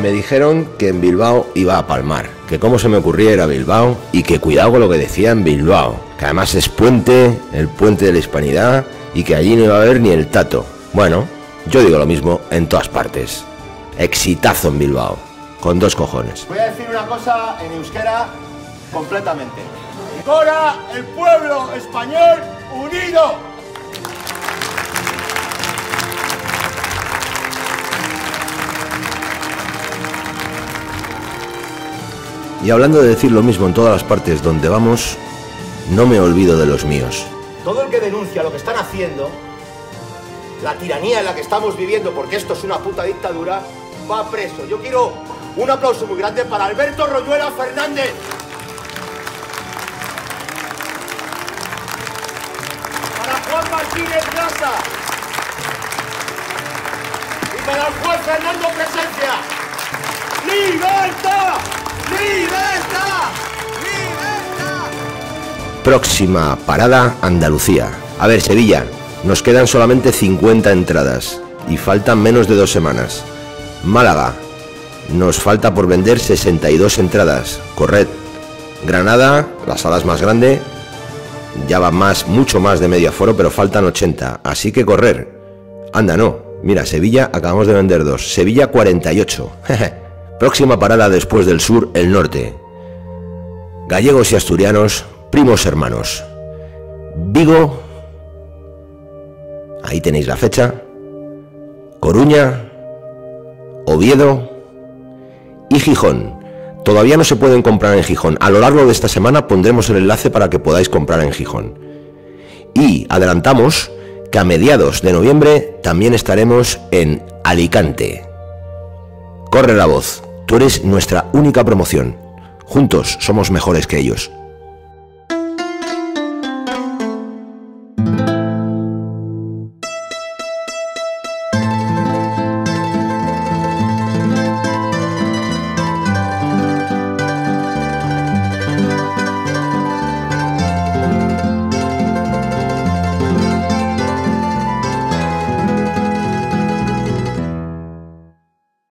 me dijeron que en Bilbao iba a palmar, que cómo se me ocurría ir a Bilbao y que cuidado con lo que decía en Bilbao, que además es puente, el puente de la hispanidad y que allí no iba a haber ni el tato. Bueno, yo digo lo mismo en todas partes. Exitazo en Bilbao, con 2 cojones. Voy a decir una cosa en euskera completamente. ¡Cora el pueblo español unido! Y hablando de decir lo mismo en todas las partes donde vamos, no me olvido de los míos. Todo el que denuncia lo que están haciendo, la tiranía en la que estamos viviendo, porque esto es una puta dictadura, va preso. Yo quiero un aplauso muy grande para Alberto Royuela Fernández. Para Juan Martínez Grasa. Y para el juez Fernando Presencia. ¡Libertad! ¡Libertad! ¡Libertad! Próxima parada, Andalucía. A ver, Sevilla, nos quedan solamente 50 entradas y faltan menos de 2 semanas. Málaga, nos falta por vender 62 entradas. Corred. Granada, la sala es más grande, ya va mucho más de medio aforo, pero faltan 80, así que correr. Anda, no. Mira, Sevilla acabamos de vender 2. Sevilla 48. Próxima parada después del sur, el norte. Gallegos y asturianos, primos hermanos. Vigo, ahí tenéis la fecha. Coruña, Oviedo y Gijón. Todavía no se pueden comprar en Gijón. A lo largo de esta semana pondremos el enlace para que podáis comprar en Gijón. Y adelantamos que a mediados de noviembre también estaremos en Alicante. Corre la voz. Tú eres nuestra única promoción. Juntos somos mejores que ellos.